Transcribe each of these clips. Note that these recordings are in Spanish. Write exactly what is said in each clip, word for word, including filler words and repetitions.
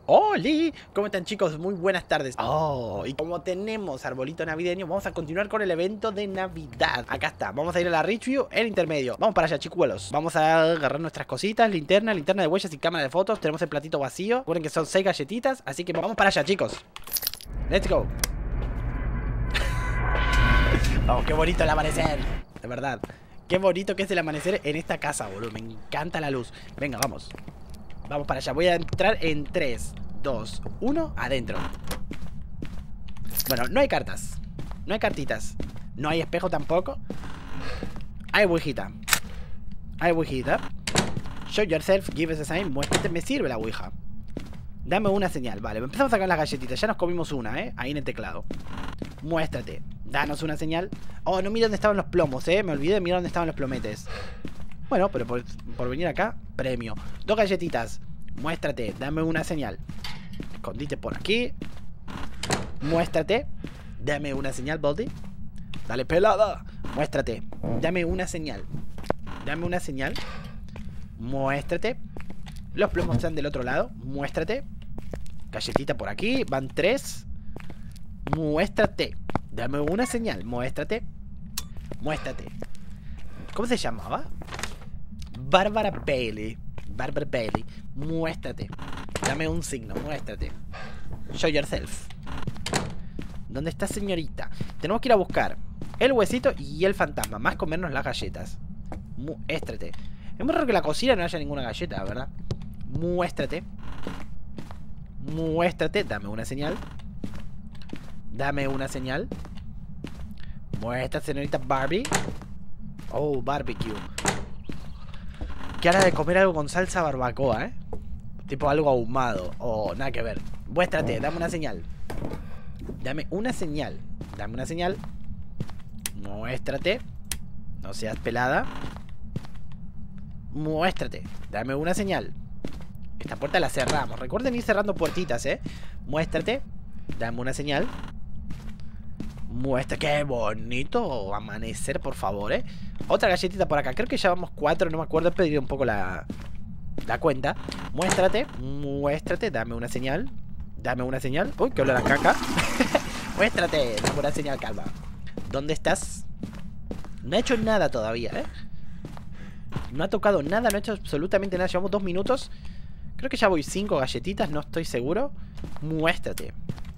¡Holi! ¿Cómo están, chicos? Muy buenas tardes. Oh, y como tenemos arbolito navideño, vamos a continuar con el evento de Navidad. Acá está, vamos a ir a la Rich View, el intermedio. Vamos para allá, chicuelos. Vamos a agarrar nuestras cositas, linterna, linterna de huellas y cámara de fotos. Tenemos el platito vacío. Recuerden que son seis galletitas, así que vamos para allá, chicos. Let's go. Oh, qué bonito el amanecer. De verdad. Qué bonito que es el amanecer en esta casa, boludo. Me encanta la luz. Venga, vamos. Vamos para allá. Voy a entrar en tres, dos, uno, adentro. Bueno, no hay cartas. No hay cartitas. No hay espejo tampoco. Hay ouijita. Hay ouijita. Show yourself, give us a sign. Muéstrate, me sirve la ouija. Dame una señal. Vale, empezamos a sacar las galletitas. Ya nos comimos una, ¿eh? Ahí en el teclado. Muéstrate. Danos una señal. Oh, no mira dónde estaban los plomos, ¿eh? Me olvidé de mirar dónde estaban los plometes. Bueno, pero por, por venir acá, premio. Dos galletitas. Muéstrate, dame una señal. Escondite por aquí. Muéstrate. Dame una señal, Baldi. Dale, pelada. Muéstrate. Dame una señal. Dame una señal. Muéstrate. Los plomos están del otro lado. Muéstrate. Galletita por aquí. Van tres. Muéstrate. Dame una señal. Muéstrate. Muéstrate. ¿Cómo se llamaba? Bárbara Bailey. Bárbara Bailey. Muéstrate. Dame un signo. Muéstrate. Show yourself. ¿Dónde está, señorita? Tenemos que ir a buscar el huesito y el fantasma, más comernos las galletas. Muéstrate. Es muy raro que en la cocina no haya ninguna galleta, ¿verdad? Muéstrate. Muéstrate. Dame una señal. Dame una señal. Muestra, señorita Barbie. Oh, barbecue. Qué hora de comer algo con salsa barbacoa, ¿eh? Tipo algo ahumado. Oh, nada que ver. Muéstrate, dame una señal. Dame una señal. Dame una señal. Muéstrate. No seas pelada. Muéstrate. Dame una señal. Esta puerta la cerramos. Recuerden ir cerrando puertitas, ¿eh? Muéstrate. Dame una señal. Muestra. Qué bonito amanecer, por favor, ¿eh? Otra galletita por acá. Creo que ya vamos cuatro, no me acuerdo. Pediré un poco la, la cuenta. Muéstrate. Muéstrate. Dame una señal. Dame una señal. Uy, que olor a caca. Muéstrate. Dame una señal, calma. ¿Dónde estás? No ha hecho nada todavía, ¿eh? No ha tocado nada, no ha hecho absolutamente nada. Llevamos dos minutos. Creo que ya voy cinco galletitas, no estoy seguro. Muéstrate.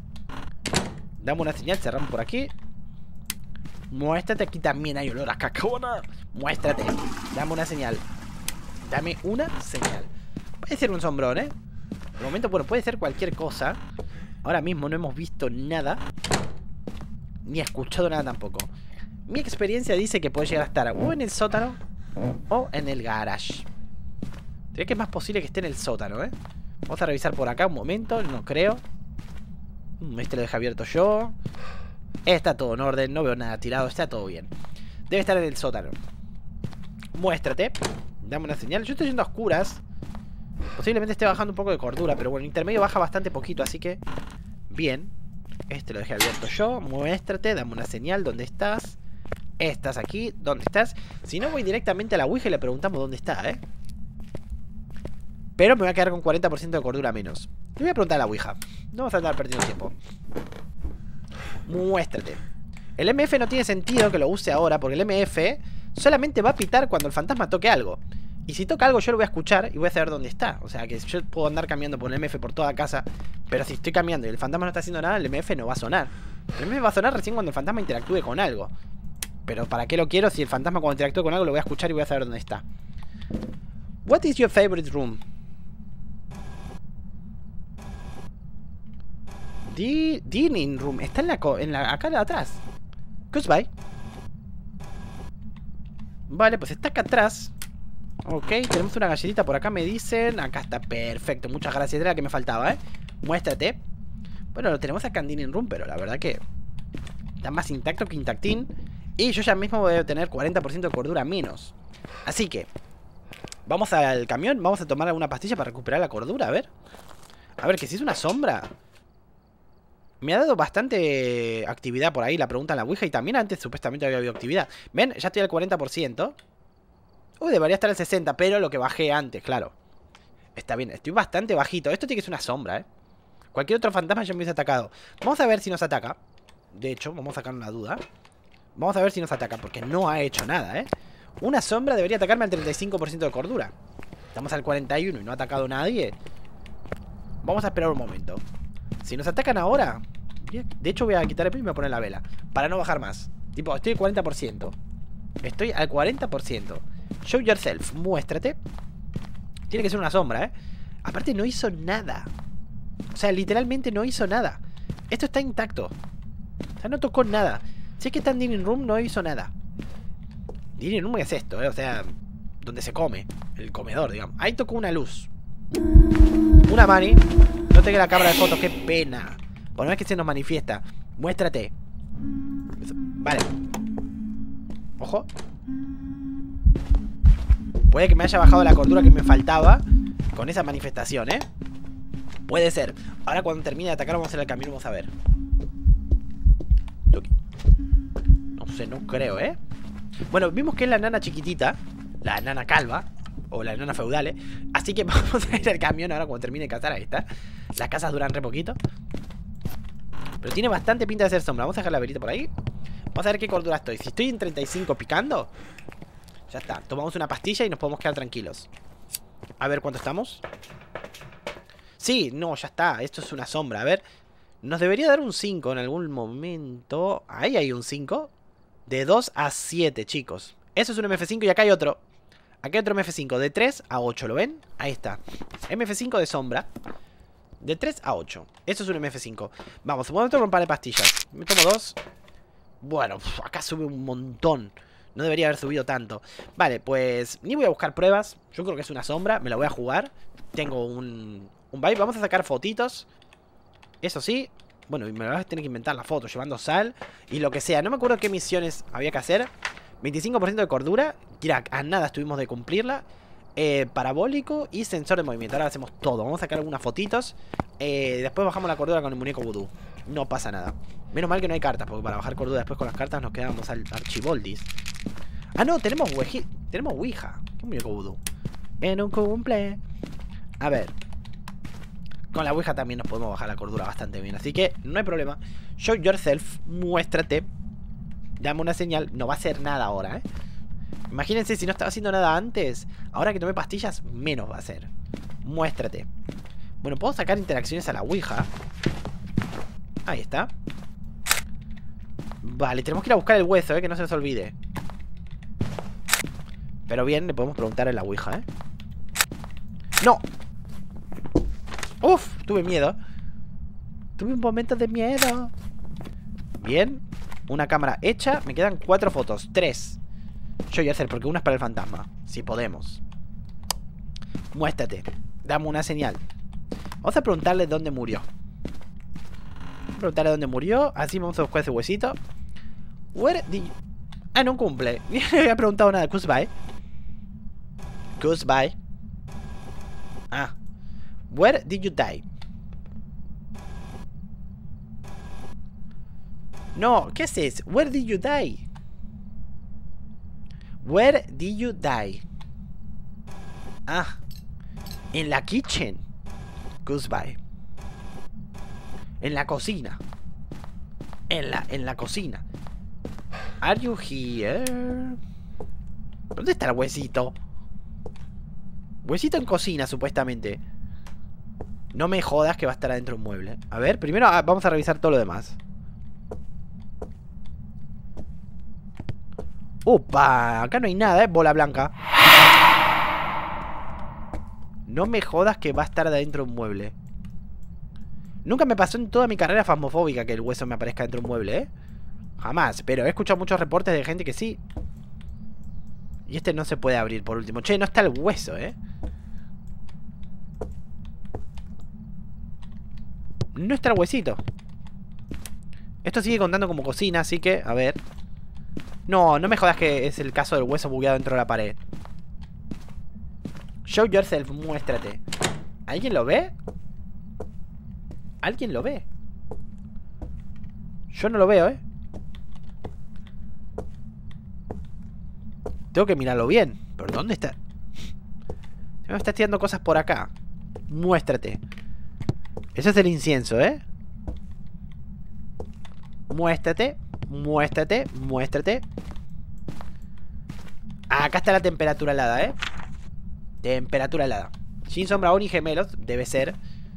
Dame una señal, cerramos por aquí. Muéstrate, aquí también hay olor a cacona. Muéstrate, dame una señal. Dame una señal. Puede ser un sombrón, ¿eh? De momento, bueno, puede ser cualquier cosa. Ahora mismo no hemos visto nada. Ni escuchado nada tampoco. Mi experiencia dice que puede llegar a estar o en el sótano o en el garage. Creo que es más posible que esté en el sótano, ¿eh? Vamos a revisar por acá un momento, no creo. Este lo dejé abierto yo. Está todo en orden, no veo nada tirado, está todo bien. Debe estar en el sótano. Muéstrate. Dame una señal. Yo estoy yendo a oscuras. Posiblemente esté bajando un poco de cordura, pero bueno, el intermedio baja bastante poquito, así que bien. Este lo dejé abierto yo. Muéstrate, dame una señal. ¿Dónde estás? Estás aquí. ¿Dónde estás? Si no, voy directamente a la ouija y le preguntamos dónde está, ¿eh? Pero me voy a quedar con cuarenta por ciento de cordura menos. Le voy a preguntar a la ouija. No vamos a andar perdiendo tiempo. Muéstrate. El M F no tiene sentido que lo use ahora, porque el M F solamente va a pitar cuando el fantasma toque algo. Y si toca algo yo lo voy a escuchar y voy a saber dónde está. O sea que yo puedo andar cambiando por el M F por toda casa, pero si estoy cambiando y el fantasma no está haciendo nada, el M F no va a sonar. El M F va a sonar recién cuando el fantasma interactúe con algo. Pero ¿para qué lo quiero si el fantasma cuando interactúe con algo lo voy a escuchar y voy a saber dónde está? What is your favorite room? The dining room. Está en la, en la acá atrás. Goodbye. Vale, pues está acá atrás. Ok, tenemos una galletita por acá, me dicen. Acá está, perfecto, muchas gracias. Era la que me faltaba, ¿eh? Muéstrate. Bueno, lo tenemos acá en dining room, pero la verdad que está más intacto que intactín. Y yo ya mismo voy a tener cuarenta por ciento de cordura menos. Así que vamos al camión, vamos a tomar alguna pastilla para recuperar la cordura, a ver. A ver, que si es una sombra. Me ha dado bastante actividad por ahí, la pregunta en la ouija. Y también antes supuestamente había habido actividad. ¿Ven? Ya estoy al cuarenta por ciento. Uy, debería estar al sesenta por ciento, pero lo que bajé antes, claro. Está bien, estoy bastante bajito. Esto tiene que ser una sombra, ¿eh? Cualquier otro fantasma ya me hubiese atacado. Vamos a ver si nos ataca. De hecho, vamos a sacar una duda. Vamos a ver si nos ataca, porque no ha hecho nada, ¿eh? Una sombra debería atacarme al treinta y cinco por ciento de cordura. Estamos al cuarenta y uno y no ha atacado a nadie. Vamos a esperar un momento. Si nos atacan ahora... De hecho voy a quitar el pin y me voy a poner la vela, para no bajar más. Tipo, estoy al cuarenta por ciento. Estoy al cuarenta por ciento. Show yourself, muéstrate. Tiene que ser una sombra, ¿eh? Aparte no hizo nada. O sea, literalmente no hizo nada. Esto está intacto. O sea, no tocó nada. Si es que está en Dining Room, no hizo nada. Dining Room es esto, ¿eh? O sea, donde se come. El comedor, digamos. Ahí tocó una luz. Una mani. No tengo la cámara de fotos, qué pena. Por no es que se nos manifiesta. Muéstrate. Vale. Ojo. Puede que me haya bajado la cordura que me faltaba con esa manifestación, ¿eh? Puede ser. Ahora cuando termine de atacar vamos a hacer el camino, vamos a ver. No sé, no creo, ¿eh? Bueno, vimos que es la nana chiquitita. La nana calva. O la nana feudal, ¿eh? Así que vamos a ir al camión ahora cuando termine de cazar. Ahí está. Las casas duran re poquito. Pero tiene bastante pinta de ser sombra. Vamos a dejar la verita por ahí. Vamos a ver qué cordura estoy. Si estoy en treinta y cinco picando, ya está. Tomamos una pastilla y nos podemos quedar tranquilos. A ver cuánto estamos. Sí, no, ya está. Esto es una sombra. A ver. Nos debería dar un cinco en algún momento. Ahí hay un cinco. De dos a siete, chicos. Eso es un M F cinco y acá hay otro. Acá hay otro M F cinco. De tres a ocho, ¿lo ven? Ahí está. M F cinco de sombra. De tres a ocho. Eso es un M F cinco. Vamos, voy a tomar un par de pastillas. Me tomo dos. Bueno, uf, acá sube un montón. No debería haber subido tanto. Vale, pues ni voy a buscar pruebas. Yo creo que es una sombra, me la voy a jugar. Tengo un, un vibe, vamos a sacar fotitos. Eso sí. Bueno, y me vas a tener que inventar la foto, llevando sal y lo que sea. No me acuerdo qué misiones había que hacer. veinticinco por ciento de cordura. Mira, a nada estuvimos de cumplirla. Eh, parabólico y sensor de movimiento. Ahora hacemos todo. Vamos a sacar algunas fotitos. Eh, después bajamos la cordura con el muñeco vudú. No pasa nada. Menos mal que no hay cartas, porque para bajar cordura después con las cartas nos quedamos al archivoldis. Ah, no, tenemos Ouija. Tenemos Ouija. ¿Qué muñeco vudú? En un cumple. A ver. Con la Ouija también nos podemos bajar la cordura bastante bien. Así que no hay problema. Show yourself. Muéstrate. Dame una señal. No va a hacer nada ahora, ¿eh? Imagínense si no estaba haciendo nada antes. Ahora que tomé pastillas, menos va a hacer. Muéstrate. Bueno, puedo sacar interacciones a la Ouija. Ahí está. Vale, tenemos que ir a buscar el hueso, eh, que no se nos olvide. Pero bien, le podemos preguntar a la Ouija, eh. ¡No! Uf, tuve miedo. Tuve un momento de miedo. Bien. Una cámara hecha. Me quedan cuatro fotos. Tres. Yo voy a hacer, porque una es para el fantasma. Si podemos. Muéstrate. Dame una señal. Vamos a preguntarle dónde murió. Vamos a preguntarle dónde murió. Así vamos a buscar ese huesito. Where did you... Ah, no cumple. No le había preguntado nada. Goodbye. Goodbye. Ah. Where did you die? No, ¿qué haces? Where did you die? Where did you die? Ah. En la kitchen. Goodbye. En la cocina. En la, en la cocina. Are you here? ¿Dónde está el huesito? Huesito en cocina, supuestamente. No me jodas que va a estar adentro de un mueble. A ver, primero ah, vamos a revisar todo lo demás. Opa, acá no hay nada, eh, bola blanca. No me jodas que va a estar adentro de un mueble. Nunca me pasó en toda mi carrera fasmofóbica que el hueso me aparezca dentro de un mueble, eh. Jamás, pero he escuchado muchos reportes de gente que sí. Y este no se puede abrir por último. Che, no está el hueso, eh. No está el huesito. Esto sigue contando como cocina, así que, a ver. No, no me jodas que es el caso del hueso bugueado dentro de la pared. Show yourself, muéstrate. ¿Alguien lo ve? ¿Alguien lo ve? Yo no lo veo, eh. Tengo que mirarlo bien. ¿Pero dónde está? Me está tirando cosas por acá. Muéstrate. Eso es el incienso, ¿eh? Muéstrate. Muéstrate. Muéstrate. Acá está la temperatura helada, ¿eh? Temperatura helada. Sin sombra aún y gemelos. Debe ser.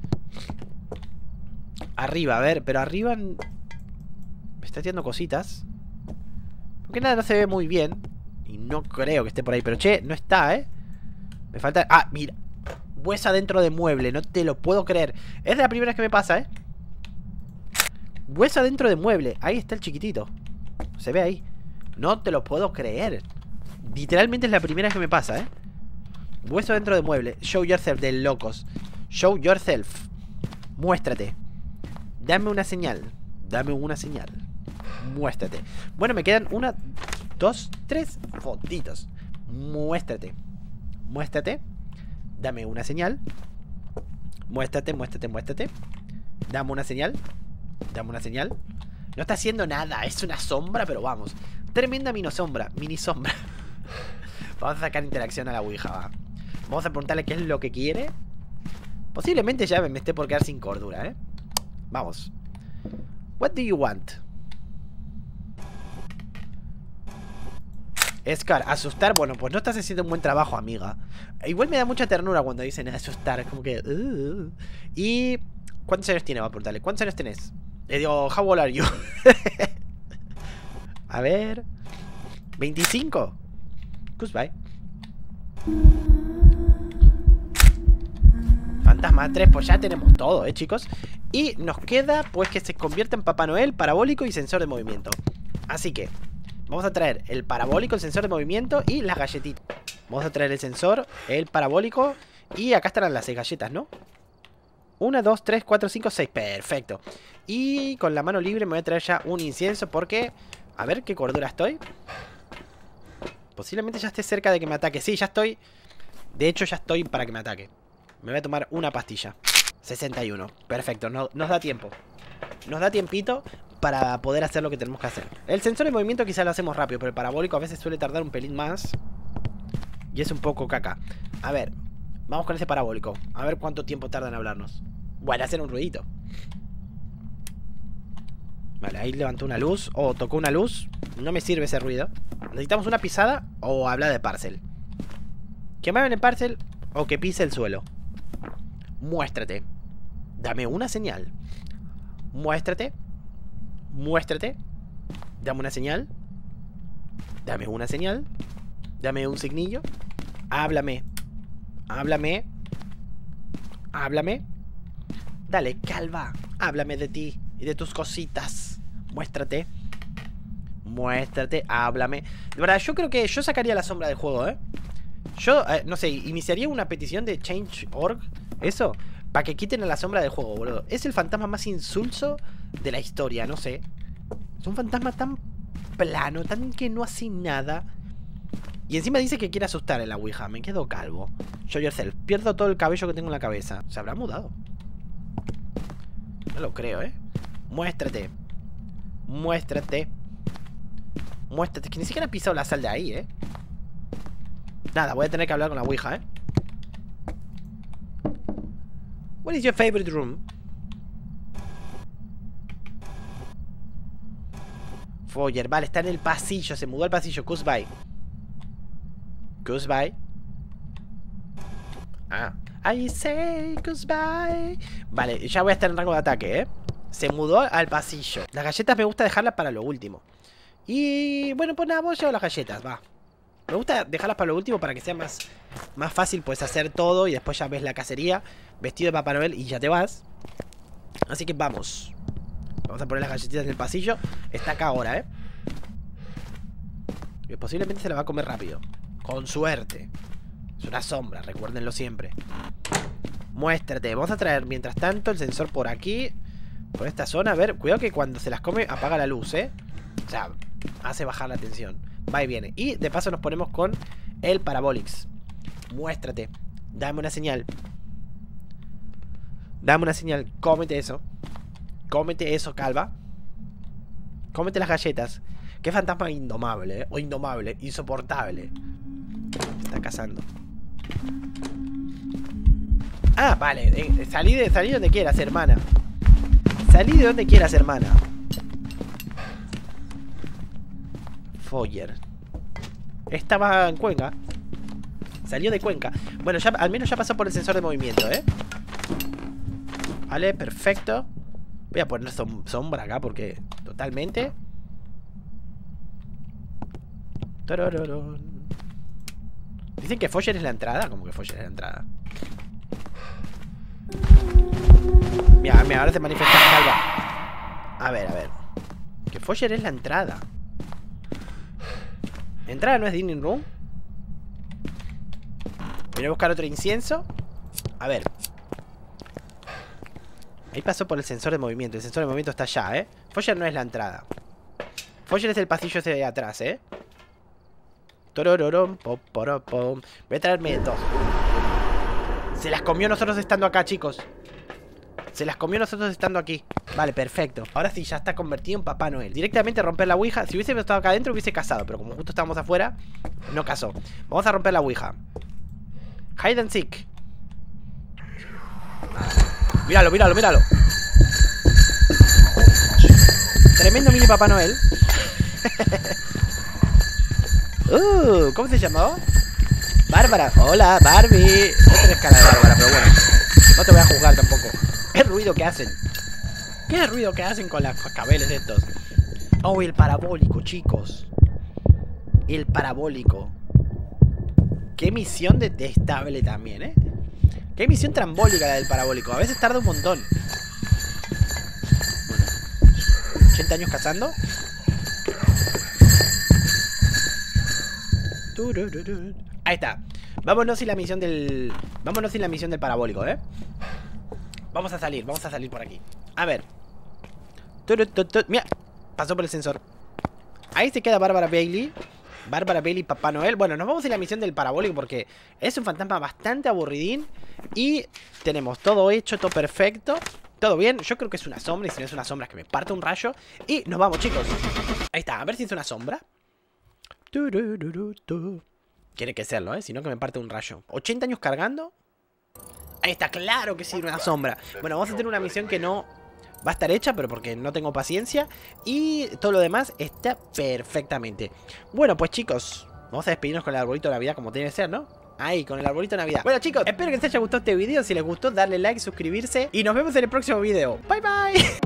Arriba, a ver. Pero arriba... Me está tirando cositas. Porque nada, no se ve muy bien. Y no creo que esté por ahí. Pero che, no está, ¿eh? Me falta... Ah, mira. Huesa dentro de mueble. No te lo puedo creer. Es de la primera vez que me pasa, ¿eh? Huesa dentro de mueble. Ahí está el chiquitito. Se ve ahí. No te lo puedo creer. Literalmente es la primera vez que me pasa, ¿eh? Hueso dentro de mueble. Show yourself, de locos. Show yourself. Muéstrate. Dame una señal. Dame una señal. Muéstrate. Bueno, me quedan una, dos, tres fotitos. Muéstrate. Muéstrate. Dame una señal. Muéstrate, muéstrate, muéstrate. Dame una señal. Dame una señal. No está haciendo nada. Es una sombra, pero vamos. Tremenda mini sombra. Mini sombra. Vamos a sacar interacción a la Ouija, va. Vamos a preguntarle qué es lo que quiere. Posiblemente ya me esté por quedar sin cordura, ¿eh? Vamos. What do you want? Scar, asustar. Bueno, pues no estás haciendo un buen trabajo, amiga. Igual me da mucha ternura cuando dicen asustar. Es como que... Uh. Y... ¿Cuántos años tiene? Va a preguntarle. ¿Cuántos años tenés? Le digo, how old are you? A ver... ¿veinticinco? Goodbye. Fantasma tres, pues ya tenemos todo, eh, chicos. Y nos queda, pues, que se convierta en Papá Noel, parabólico y sensor de movimiento. Así que vamos a traer el parabólico, el sensor de movimiento y las galletitas. Vamos a traer el sensor, el parabólico. Y acá estarán las seis galletas, ¿no? Una, dos, tres, cuatro, cinco, seis. Perfecto. Y con la mano libre me voy a traer ya un incienso porque... A ver qué cordura estoy. Posiblemente ya esté cerca de que me ataque. Sí, ya estoy. De hecho ya estoy para que me ataque. Me voy a tomar una pastilla. sesenta y uno. Perfecto, no, nos da tiempo. Nos da tiempito para poder hacer lo que tenemos que hacer. El sensor de movimiento quizás lo hacemos rápido, pero el parabólico a veces suele tardar un pelín más. Y es un poco caca. A ver, vamos con ese parabólico. A ver cuánto tiempo tarda en hablarnos. Bueno, hacer un ruidito. Vale, ahí levantó una luz. O tocó una luz. No me sirve ese ruido. Necesitamos una pisada o hablar de parcel. Que me hablen en parcel o que pise el suelo. Muéstrate. Dame una señal. Muéstrate. Muéstrate. Dame una señal. Dame una señal. Dame un signillo. Háblame. Háblame. Háblame. Dale, calva. Háblame de ti y de tus cositas. Muéstrate. Muéstrate. Háblame. De verdad, yo creo que yo sacaría la sombra del juego, ¿eh? Yo, eh, no sé, iniciaría una petición de change punto org. Eso. Para que quiten a la sombra del juego, boludo. Es el fantasma más insulso de la historia, no sé. Es un fantasma tan plano, tan que no hace nada. Y encima dice que quiere asustar en la Ouija. Me quedo calvo. Show yourself. Pierdo todo el cabello que tengo en la cabeza. ¿Se habrá mudado? No lo creo, ¿eh? Muéstrate. Muéstrate. Muéstrate. Que ni siquiera ha pisado la sal de ahí, ¿eh? Nada, voy a tener que hablar con la Ouija, ¿eh? What is your favorite room? Foyer, vale, está en el pasillo. Se mudó al pasillo. Goodbye. Goodbye. Ah. I say goodbye. Vale, ya voy a estar en rango de ataque, ¿eh? Se mudó al pasillo. Las galletas me gusta dejarlas para lo último. Y bueno, pues nada, voy a llevar las galletas, va. Me gusta dejarlas para lo último para que sea más, más fácil, pues, hacer todo. Y después ya ves la cacería, vestido de Papá Noel y ya te vas. Así que vamos. Vamos a poner las galletitas en el pasillo. Está acá ahora, ¿eh? Y posiblemente se la va a comer rápido. Con suerte. Es una sombra, recuérdenlo siempre. Muéstrate. Vamos a traer, mientras tanto, el sensor por aquí. Por esta zona. A ver, cuidado que cuando se las come apaga la luz, ¿eh? O sea, hace bajar la tensión. Va y viene. Y de paso nos ponemos con el Parabolix. Muéstrate. Dame una señal. Dame una señal. Cómete eso. Cómete eso, calva. Cómete las galletas. Qué fantasma indomable, ¿eh? O indomable, insoportable. Está cazando. Ah, vale, eh, salí de, salí donde quieras, hermana. Salí de donde quieras, hermana. Foyer. Estaba en Cuenca. Salió de Cuenca. Bueno, ya, al menos ya pasó por el sensor de movimiento, ¿eh? Vale, perfecto. Voy a poner som sombra acá porque totalmente. Torororón. Dicen que Foyer es la entrada. ¿Cómo que Foyer es la entrada? Mira, mira, ahora se manifiesta calva. A ver, a ver. Que Foyer es la entrada. ¿Entrada no es Dining Room? Voy a buscar otro incienso. A ver. Ahí pasó por el sensor de movimiento. El sensor de movimiento está allá, ¿eh? Foyer no es la entrada. Foyer es el pasillo ese de atrás, ¿eh? Torororón, poporopom. Voy a traerme dos. Se las comió nosotros estando acá, chicos. Se las comió nosotros estando aquí. Vale, perfecto. Ahora sí, ya está convertido en Papá Noel. Directamente romper la ouija. Si hubiese estado acá adentro hubiese cazado, pero como justo estábamos afuera, no cazó. Vamos a romper la ouija. Hide and seek. Míralo, míralo, míralo. Tremendo mini Papá Noel. Uh, ¿cómo se llamó? Bárbara. Hola, Barbie. No tenés cara de Bárbara, pero bueno. No te voy a juzgar tampoco. ¿Qué ruido que hacen? ¿Qué ruido que hacen con los cascabeles estos? Oh, el parabólico, chicos. El parabólico. Qué misión detestable también, ¿eh? Qué misión trambólica la del parabólico. A veces tarda un montón. Bueno, ochenta años cazando. Ahí está. Vámonos sin la misión del... Vámonos sin la misión del parabólico, ¿eh? Vamos a salir, vamos a salir por aquí. A ver. Mira, pasó por el sensor. Ahí se queda Bárbara Bailey. Bárbara Bailey, Papá Noel. Bueno, nos vamos a la misión del parabólico porque es un fantasma bastante aburridín. Y tenemos todo hecho, todo perfecto. Todo bien, yo creo que es una sombra. Y si no es una sombra es que me parte un rayo. Y nos vamos, chicos. Ahí está, a ver si es una sombra. Tiene que serlo, ¿eh? Si no que me parte un rayo. ¿ochenta años cargando? Ahí está, claro que sí, una sombra. Bueno, vamos a tener una misión que no va a estar hecha, pero porque no tengo paciencia. Y todo lo demás está perfectamente. Bueno, pues chicos, vamos a despedirnos con el arbolito de Navidad como tiene que ser, ¿no? Ahí, con el arbolito de Navidad. Bueno, chicos, espero que les haya gustado este video. Si les gustó, darle like, suscribirse. Y nos vemos en el próximo video. Bye, bye.